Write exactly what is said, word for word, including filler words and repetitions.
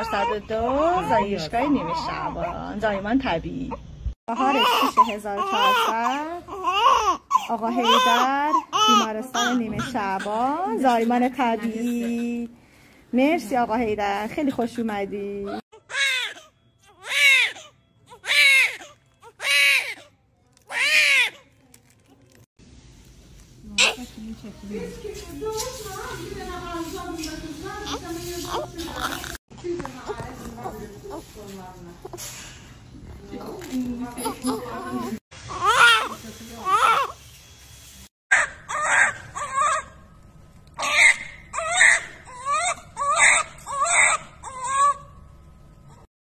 چهارصد و دو زایشگاه نیمه شعبان، زایمان طبیعی. بهارش میشه هزار و چهارصد. آقا حیدر بیمارستان نیمه شعبان، زایمان طبیعی. مرسی آقا حیدر، خیلی خوش اومدی.